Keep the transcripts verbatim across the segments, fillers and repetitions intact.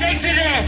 sexy there.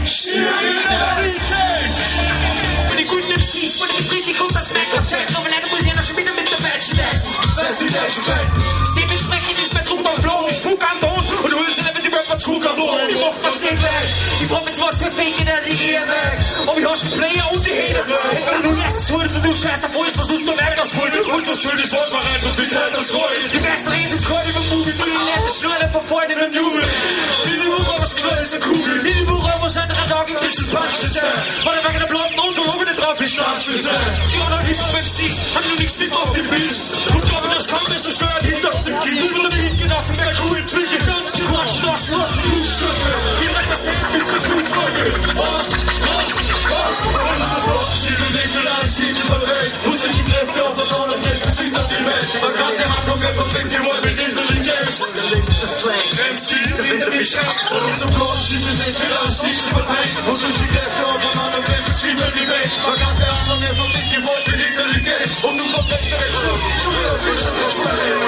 For the good M C's, for the free, de kommer smæk og tæt. Når man lander mod hænder, så minder med der match i dag. Det er besprek i de smadruber og flår. De spuk gang dogen, og du hører til at de rapper truk og blod. De må bare stik væk. De får med til vores café, det der de giver væk. Og vi har også player ud til hater. Og du lader sig svøtte, for du taster fryst, og du står værk og skrøjt. Husk at svøtte i sportsmarret, for vi tager dig skrøjt. De værste rent til skrøjt, hvor muligt. Du lader sig sløjt, for føjt med njule. Lille mur røver skrøjt, så kugle. Lille mur røver sådan, der er dogging, hvis du punches der. Hvor der vækker der blot nogen, du håber det drop i snapses der. De var nok i på fem seks, har du ikke spillet op det bis. Du dropper deres kom, hvis du skører et hit op den kig. Du vil da ikke get off, men der kunne en tvigge. Dansk til rush, der er slået for huskøbbe. Vi er rigtig selv, hvis der kunne fucke. Boss, boss, boss. Under så på, siger du ikke, der er sidste for væk. Husk at kigge efter og for nogen, og hjælp til sig og sin væk. Og godt til ham, kom med for begge ord, hvis ikke du ikke gæst. M C's, det vinder vi sjæft. Under så på, siger du ikke, der er sidste for væk. Husk at kigge efter og for nogen, og hjælp til sig og sin væk. Og godt til ham, kom med for begge ord, hvis ikke du ikke gæst. Og nu får væk, så er det så. Så vil jeg fiske, hvis du er her.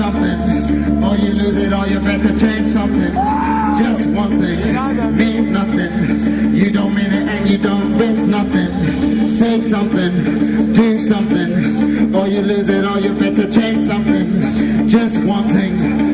something, or you lose it, or you better change something. Just wanting means nothing. You don't mean it and you don't risk nothing. Say something, do something, or you lose it, or you better change something. Just wanting